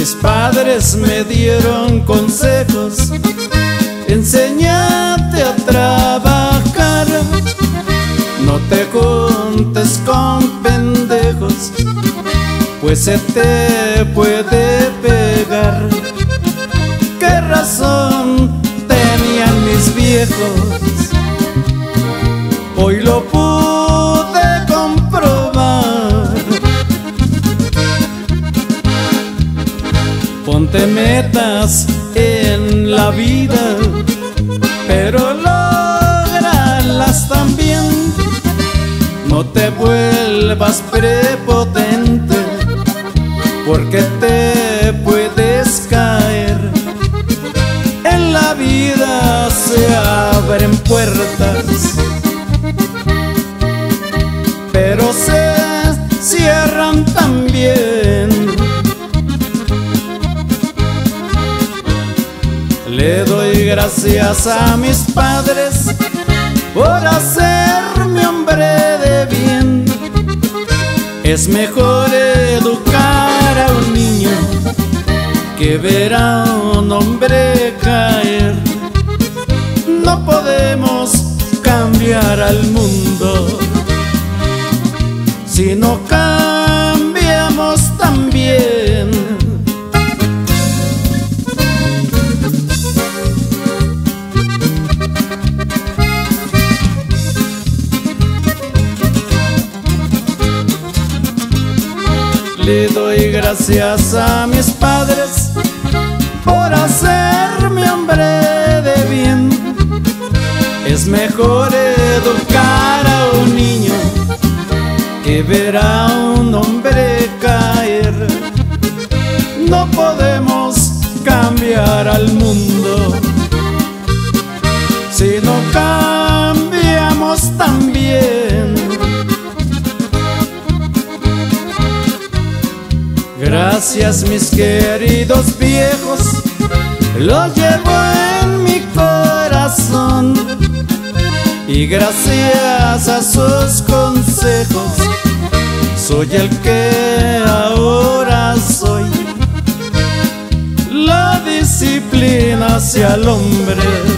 Mis padres me dieron consejos: enséñate a trabajar, no te juntes con pendejos, pues se te puede pegar. ¿Qué razón tenían mis viejos? Hoy lo pude comprobar. Ponte metas en la vida, pero lógralas también. No te vuelvas prepotente, porque te puedes caer. En la vida se abren puertas, pero se cierran también. Le doy gracias a mis padres por hacerme hombre de bien. Es mejor educar a un niño que ver a un hombre caer. No podemos cambiar al mundo si no cambiamos también. Le doy gracias a mis padres por hacerme hombre de bien. Es mejor educar a un niño que ver a un hombre caer. No podemos cambiar al mundo si no cambiamos también. Gracias, mis queridos viejos, lo llevo en mi corazón. Y gracias a sus consejos soy el que ahora soy. La disciplina hacia el hombre